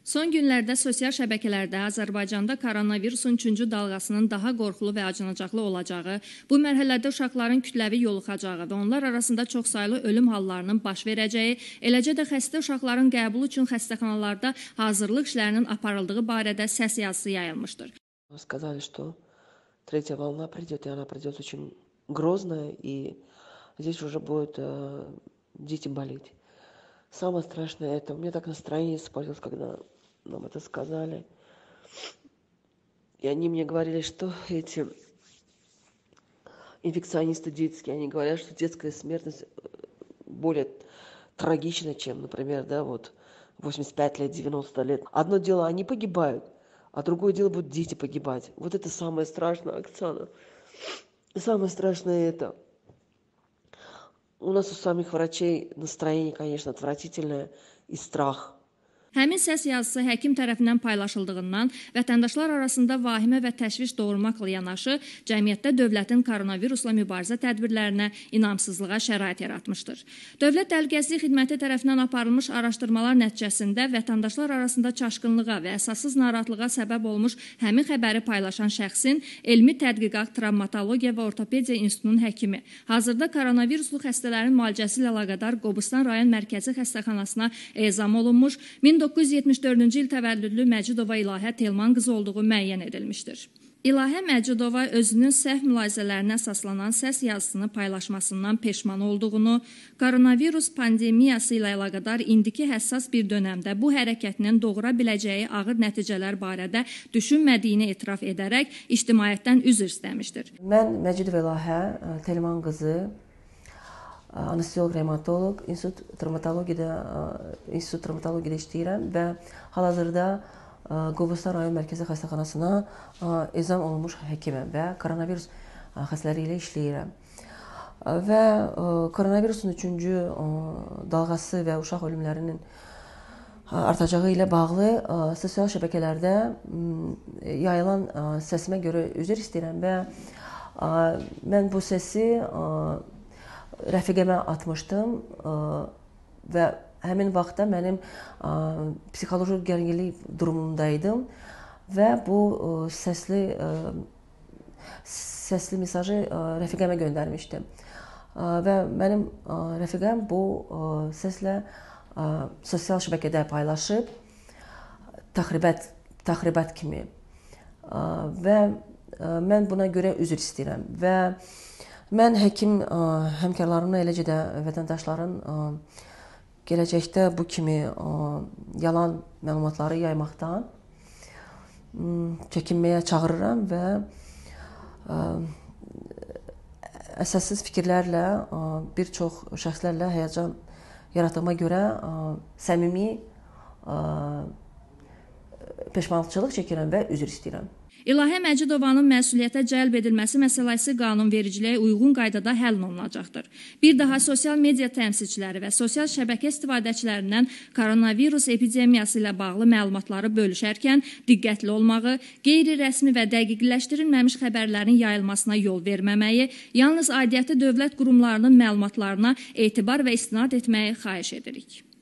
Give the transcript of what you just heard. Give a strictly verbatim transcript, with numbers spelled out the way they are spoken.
Son günlərdə sosial şəbəkələrdə Azərbaycanda koronavirusun üçüncü dalğasının daha qorxulu və acınacaqlı olacağı, bu mərhələdə uşaqların kütləvi yoluxacağı və onlar arasında çoxsaylı ölüm hallarının baş verəcəyi, eləcə də xəstə uşaqların qəbulu üçün xəstəxanalarda hazırlıq işlərinin aparıldığı barədə səs yazısı yayılmışdır. Сказали, что третья волна придет, и она придет очень грозная, и здесь уже будут э, дети болеть. Самое страшное это, у меня так настроение испортилось, когда нам это сказали. И они мне говорили, что эти инфекционисты детские, они говорят, что детская смертность более трагична, чем, например, да, вот восемьдесят пять лет, девяносто лет. Одно дело, они погибают, а другое дело, будут дети погибать. Вот это самое страшное, Оксана. Самое страшное это. У нас у самих врачей настроение, конечно, отвратительное и страх. Həmin səs yazısı həkim tərəfindən paylaşıldığından vətəndaşlar arasında vahimə və təşviş doğurmaqla yanaşı, cəmiyyətdə dövlətin koronavirusla mübarizə tədbirlərinə inamsızlığa şərait yaratmışdır. Dövlət Təhlükəsizlik Xidməti tərəfindən aparılmış araşdırmalar nəticəsində vətəndaşlar arasında çaşqınlığa və əsassız narahatlığa səbəb olmuş həmin xəbəri paylaşan şəxsin Elmi Tədqiqat, Travmatologiya və Ortopediya İnstitutunun həkimi, hazırda koronaviruslu xəstələrin müalicəsi ilə əlaqədar Qobustan rayon mərkəzi xəstəxanasına ezam olunmuş, min doqquz yüz yetmiş dördüncü il təvəllüdlü Məcidova İlahə Telman qızı olduğu müəyyən edilmişdir. İlahə Məcidova özünün səhv mülahizələrinə əsaslanan səs yazısını paylaşmasından peşman olduğunu, koronavirus pandemiyası ilə əlaqədar indiki həssas bir dönəmdə bu hərəkətinin doğura biləcəyi ağır nəticələr barədə düşünmədiyini etiraf edərək ictimaiyyətdən üzr istəmişdir. Mən Məcidova İlahə Telman qızı, anesteziyolog-revmatoloq, İnstitut Travmatologiyada, İnstitut Travmatologiyada işləyirəm və hal-hazırda Qobustan rayon mərkəzi xəstəxanasına ezam olunmuş həkiməm və koronavirus xəstələri ilə işləyirəm. Və koronavirusun üçüncü dalğası və uşaq ölümlərinin artacağı ilə bağlı sosial şəbəkələrdə yayılan səsimə görə üzr istəyirəm və mən bu səsi rəfiqəmə atmışdım və həmin vaxtda mənim psixoloji gərginlik durumundaydım və bu səsli səsli mesajı rəfiqəmə göndərmişdim. Və mənim rəfiqəm bu səslə sosial şəbəkədə paylaşıb təxribat, təxribat kimi və mən buna görə üzr istəyirəm və mən həkim həmkarlarımla, eləcə də vətəndaşların gələcəkdə bu kimi yalan məlumatları yaymaqdan çəkinməyə çağırıram və əsassız fikirlərlə bir çox şəxslərlə həyəcan yaratdığıma görə səmimi peşmançılıq çəkirəm və üzr istəyirəm. İlahə Məcidovanın məsuliyyətə cəlb edilməsi məsələsi qanunvericiliyə uyğun qaydada həll olunacaqdır. Bir daha sosial media təmsilçiləri və sosial şəbəkə istifadəçilərindən koronavirus epidemiyası ilə bağlı məlumatları bölüşərkən diqqətli olmağı, qeyri-rəsmi və dəqiqləşdirilməmiş xəbərlərin yayılmasına yol verməməyi, yalnız aidiyyəti dövlət qurumlarının məlumatlarına etibar və istinad etməyi xahiş edirik.